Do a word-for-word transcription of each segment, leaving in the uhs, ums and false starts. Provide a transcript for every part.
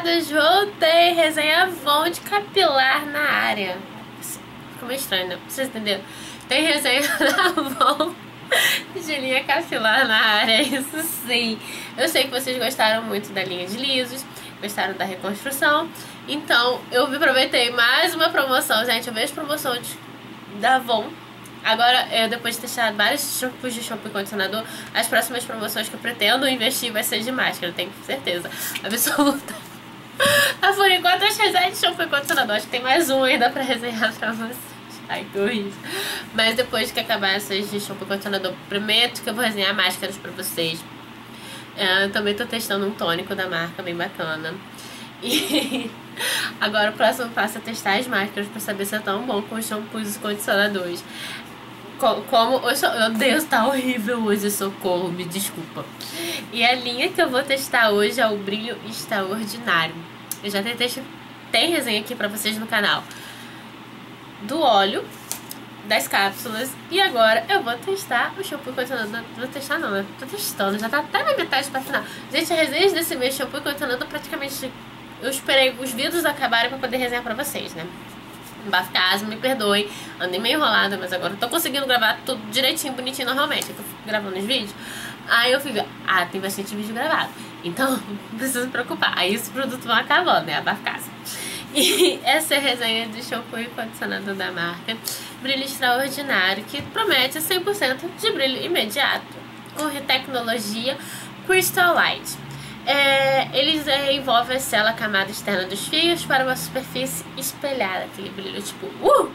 amadas, voltei! Resenha Avon de capilar na área. Ficou meio estranho, né? Vocês entenderam? Tem resenha da Avon de linha capilar na área, isso sim. Eu sei que vocês gostaram muito da linha de lisos, gostaram da reconstrução. Então eu aproveitei mais uma promoção, gente. Eu vejo promoções da Avon. Agora, eu, depois de testar vários shampoos de shampoo e condicionador, as próximas promoções que eu pretendo investir vai ser de máscara, tenho certeza absoluta. Mas por enquanto as resenhas de shampoo e condicionador, acho que tem mais um ainda pra resenhar pra vocês. Ai, que horrível. Mas depois que acabar essas de shampoo e condicionador, prometo que eu vou resenhar máscaras pra vocês. É, eu também tô testando um tônico da marca, bem bacana. E agora o próximo passo é testar as máscaras pra saber se é tão bom com os shampoos e condicionadores. Como, meu Deus, tá horrível hoje, socorro, me desculpa. E a linha que eu vou testar hoje é o Brilho Extraordinário. Eu já tentei, tem resenha aqui pra vocês no canal do óleo, das cápsulas, e agora eu vou testar o shampoo e condicionador. Vou testar não, né? Tô testando, já tá até na metade pra final. Gente, as resenhas desse mês, shampoo e condicionador, praticamente eu esperei os vídeos acabarem pra poder resenhar pra vocês, né? Bafo Casa, me perdoem, andei meio enrolada, mas agora eu tô conseguindo gravar tudo direitinho, bonitinho, normalmente. Eu tô gravando os vídeos, aí eu fico, ah, tem bastante vídeo gravado, então não preciso me preocupar. Aí esse produto vai acabando, né, a Bafo Casa. E essa é a resenha de shampoo e condicionador da marca Brilho Extraordinário, que promete cem por cento de brilho imediato, com tecnologia Crystal Light. É, eles é, envolvem a célula camada externa dos fios para uma superfície espelhada, aquele brilho tipo uh!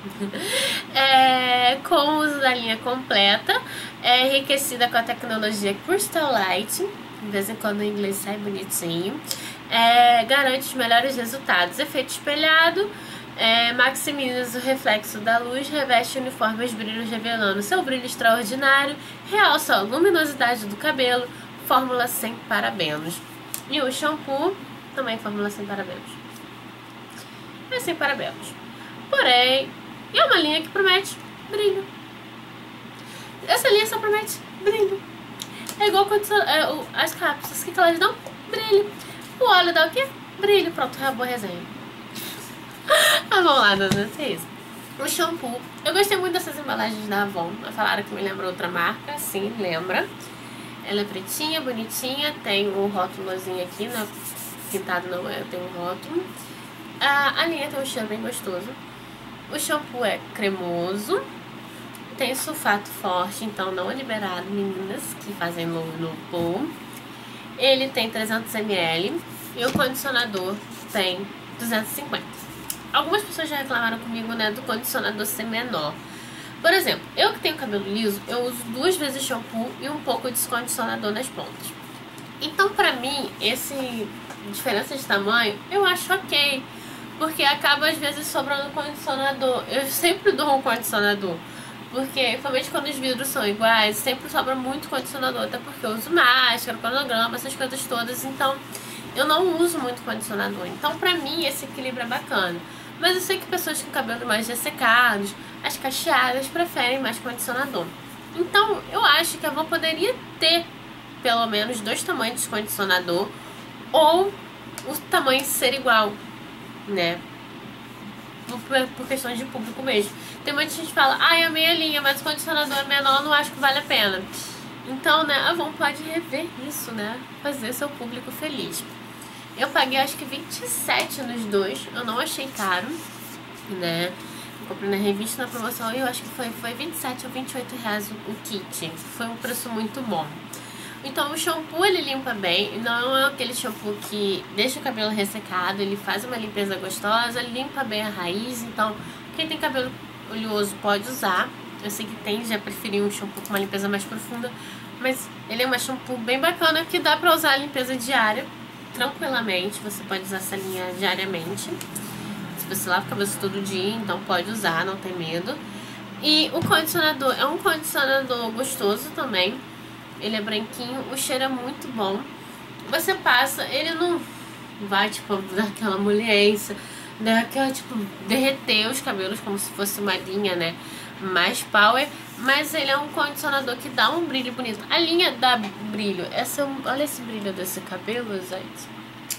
é, com o uso da linha completa, é enriquecida com a tecnologia Crystal Light, de vez em quando o inglês sai bonitinho, é, garante os melhores resultados, efeito espelhado, é, maximiza o reflexo da luz, reveste uniformes brilhos revelando seu brilho extraordinário, realça a luminosidade do cabelo, fórmula sem parabenos. E o shampoo também fórmula sem parabenos. É sem parabenos. Porém, é uma linha que promete brilho. Essa linha só promete brilho. É igual é, o, as cápsulas. O que, que elas dão? Brilho. O óleo dá o quê? Brilho. Pronto, é uma boa resenha. Ah, vamos lá, dona isso. O shampoo. Eu gostei muito dessas embalagens da Avon. Falaram que me lembra outra marca. Sim, lembra. Ela é pretinha, bonitinha, tem um rótulozinho aqui, né? Pintado não é, tem um rótulo. A, a linha tem um cheiro bem gostoso. O shampoo é cremoso, tem sulfato forte, então não é liberado, meninas que fazem no, no poo. Ele tem trezentos mililitros e o condicionador tem duzentos e cinquenta. Algumas pessoas já reclamaram comigo, né, do condicionador ser menor. Por exemplo, eu que tenho cabelo liso, eu uso duas vezes shampoo e um pouco de condicionador nas pontas. Então, pra mim, esse diferença de tamanho, eu acho ok. Porque acaba, às vezes, sobrando condicionador. Eu sempre dou um condicionador. Porque, principalmente quando os vidros são iguais, sempre sobra muito condicionador. Até porque eu uso máscara, cronograma, essas coisas todas. Então, eu não uso muito condicionador. Então, pra mim, esse equilíbrio é bacana. Mas eu sei que pessoas com cabelo mais ressecados, as cacheadas, preferem mais condicionador. Então, eu acho que a Avon poderia ter pelo menos dois tamanhos de condicionador, ou o tamanho ser igual, né? Por, por questões de público mesmo. Tem muita gente que fala, ah, é a meia linha, mas o condicionador é menor, não acho que vale a pena. Então, né, a Avon pode rever isso, né? Fazer seu público feliz. Eu paguei acho que vinte e sete nos dois, eu não achei caro, né? Eu comprei na revista na promoção e eu acho que foi, foi vinte e sete ou vinte e oito reais o, o kit. Foi um preço muito bom. Então o shampoo ele limpa bem, não é aquele shampoo que deixa o cabelo ressecado, ele faz uma limpeza gostosa, limpa bem a raiz. Então quem tem cabelo oleoso pode usar. Eu sei que tem, já preferi um shampoo com uma limpeza mais profunda, mas ele é um shampoo bem bacana que dá pra usar a limpeza diária tranquilamente. Você pode usar essa linha diariamente. Se você lava o cabelo todo dia, então pode usar, não tem medo. E o condicionador é um condicionador gostoso também. Ele é branquinho, o cheiro é muito bom. Você passa, ele não vai, tipo, dar aquela molhência, dar aquela, tipo, derreter os cabelos como se fosse uma linha, né, mais power. Mas ele é um condicionador que dá um brilho bonito. A linha dá brilho. Essa, olha esse brilho desse cabelo, gente.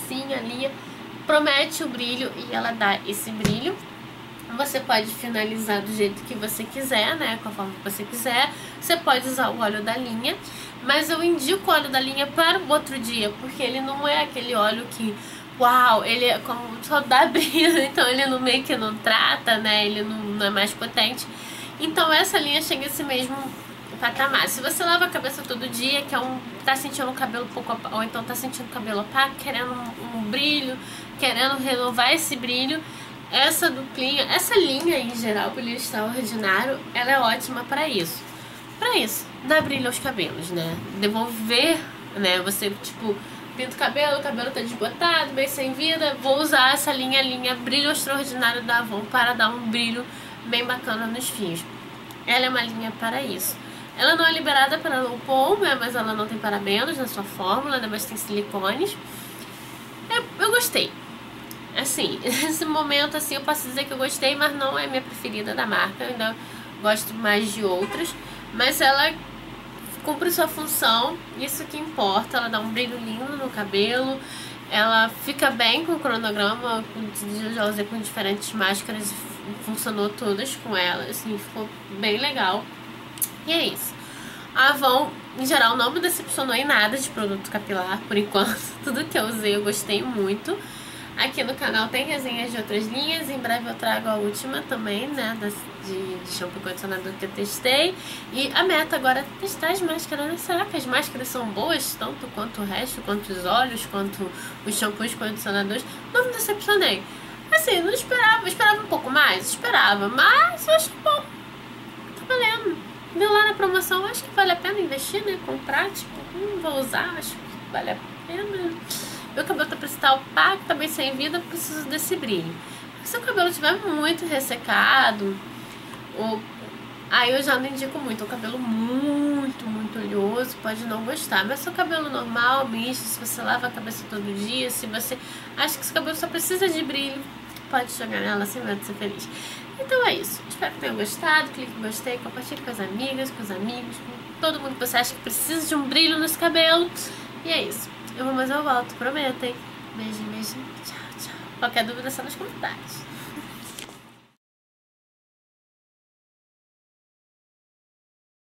assim, a linha promete o brilho e ela dá esse brilho. Você pode finalizar do jeito que você quiser, né, conforme você quiser. Você pode usar o óleo da linha, mas eu indico o óleo da linha para o outro dia, porque ele não é aquele óleo que, uau, ele é como só dá brilho, então ele não meio que não trata, né, ele não, não é mais potente. Então essa linha chega a esse mesmo patamar. Se você lava a cabeça todo dia, que é um, tá sentindo o cabelo um pouco, ou então tá sentindo o cabelo opaco, querendo um, um brilho, querendo renovar esse brilho, essa duplinha, essa linha em geral, brilho extraordinário, ela é ótima para isso. Para isso, dar brilho aos cabelos, né? Devolver, né? Você, tipo, pinta o cabelo, o cabelo tá desbotado, bem sem vida, vou usar essa linha, linha brilho extraordinário da Avon para dar um brilho bem bacana nos fios. Ela é uma linha para isso. Ela não é liberada para low pole, né? Mas ela não tem parabenos na sua fórmula, né? Mas tem silicones. Eu, eu gostei. Assim, nesse momento, assim, eu posso dizer que eu gostei, mas não é minha preferida da marca. Eu ainda gosto mais de outras. Mas ela cumpre sua função, isso que importa. Ela dá um brilho lindo no cabelo. Ela fica bem com o cronograma. Eu já usei com diferentes máscaras e funcionou todas com ela. Assim, ficou bem legal. E é isso. A Avon, em geral, não me decepcionou em nada de produto capilar, por enquanto. Tudo que eu usei eu gostei muito. Aqui no canal tem resenhas de outras linhas. Em breve eu trago a última também, né, de, de shampoo e condicionador que eu testei. E a meta agora é testar as máscaras, né? Será que as máscaras são boas, tanto quanto o resto, quanto os óleos, quanto os shampoos e condicionadores? Não me decepcionei. Assim, não esperava, eu esperava um pouco mais, esperava, mas eu acho que, bom, tá valendo. Viu lá na promoção, acho que vale a pena investir, né, comprar, tipo, hum, vou usar, acho que vale a pena. Meu cabelo tá pra estar opaco, tá bem sem vida, preciso desse brilho. Se o cabelo estiver muito ressecado, ou... aí eu já não indico muito. O cabelo muito, muito oleoso, pode não gostar. Mas se o cabelo normal, misto, se você lava a cabeça todo dia, se você acha que seu cabelo só precisa de brilho, pode jogar nela sem medo de ser feliz. Então é isso. Espero que tenham gostado. Clique em gostei, compartilhe com as amigas, com os amigos, com todo mundo que você acha que precisa de um brilho nesse cabelo. E é isso. Eu vou, mas eu volto, prometo, hein? Beijo, beijo. Tchau, tchau. Qualquer dúvida é só nos comentários.